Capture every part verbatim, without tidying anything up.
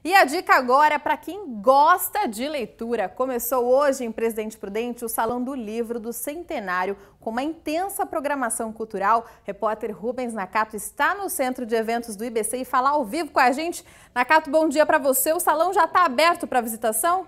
E a dica agora é para quem gosta de leitura. Começou hoje em Presidente Prudente o Salão do Livro do Centenário, com uma intensa programação cultural. Repórter Rubens Nakato está no centro de eventos do I B C e fala ao vivo com a gente. Nakato, bom dia para você. O salão já está aberto para visitação?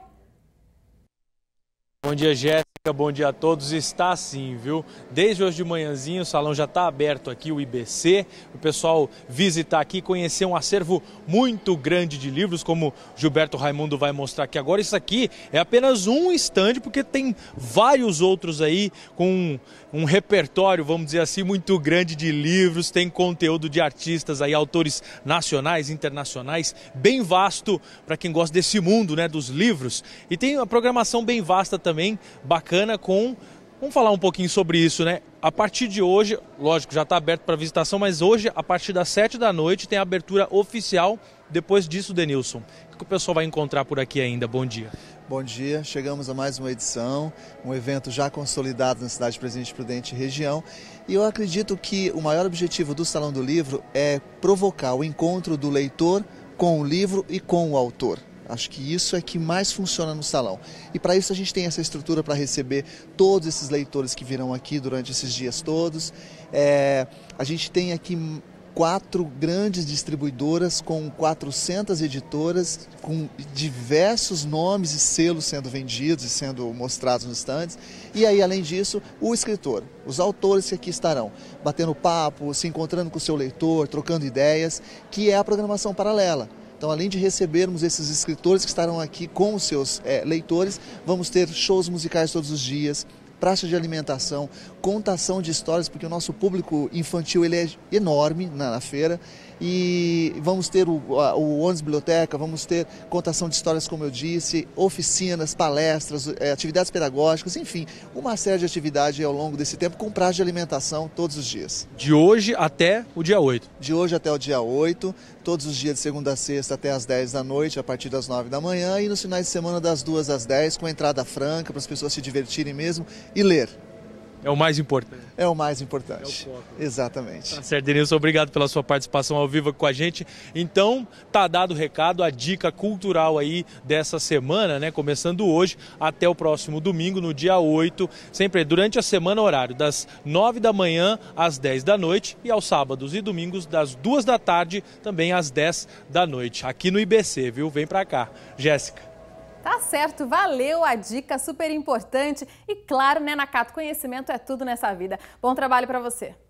Bom dia, Jéssica. Bom dia a todos. Está sim, viu? Desde hoje de manhãzinho o salão já está aberto aqui, o I B C. O pessoal visitar aqui, conhecer um acervo muito grande de livros, como Gilberto Raimundo vai mostrar aqui agora. Isso aqui é apenas um estande, porque tem vários outros aí com um repertório, vamos dizer assim, muito grande de livros. Tem conteúdo de artistas aí, autores nacionais, internacionais, bem vasto para quem gosta desse mundo, né, dos livros. E tem uma programação bem vasta também, bacana, com... Vamos falar um pouquinho sobre isso, né? A partir de hoje, lógico, já está aberto para visitação, mas hoje, a partir das sete da noite, tem a abertura oficial. Depois disso, Denilson, o que o pessoal vai encontrar por aqui ainda? Bom dia. Bom dia, chegamos a mais uma edição, um evento já consolidado na cidade de Presidente Prudente e região. E eu acredito que o maior objetivo do Salão do Livro é provocar o encontro do leitor com o livro e com o autor. Acho que isso é que mais funciona no salão. E para isso a gente tem essa estrutura para receber todos esses leitores que virão aqui durante esses dias todos. É, a gente tem aqui quatro grandes distribuidoras com quatrocentas editoras, com diversos nomes e selos sendo vendidos e sendo mostrados nos stands. E aí, além disso, o escritor, os autores que aqui estarão batendo papo, se encontrando com o seu leitor, trocando ideias, que é a programação paralela. Então, além de recebermos esses escritores que estarão aqui com os seus é, leitores, vamos ter shows musicais todos os dias, praça de alimentação, contação de histórias, porque o nosso público infantil ele é enorme na, na feira. E vamos ter o, o ônibus biblioteca, vamos ter contação de histórias, como eu disse, oficinas, palestras, é, atividades pedagógicas, enfim, uma série de atividades ao longo desse tempo, com praça de alimentação todos os dias. De hoje até o dia oito. De hoje até o dia oito, todos os dias de segunda a sexta até as dez da noite, a partir das nove da manhã, e nos finais de semana das duas às dez, com entrada franca, para as pessoas se divertirem mesmo e ler. É o mais importante. É o mais importante. É o foco. Exatamente. Tá certo, Denilson, obrigado pela sua participação ao vivo com a gente. Então, tá dado o recado, a dica cultural aí dessa semana, né? Começando hoje até o próximo domingo, no dia oito, sempre durante a semana, horário das nove da manhã às dez da noite, e aos sábados e domingos das duas da tarde, também às dez da noite, aqui no I B C, viu? Vem pra cá. Jéssica. Tá certo, valeu a dica, super importante. E claro, né, Nakato, conhecimento é tudo nessa vida. Bom trabalho para você.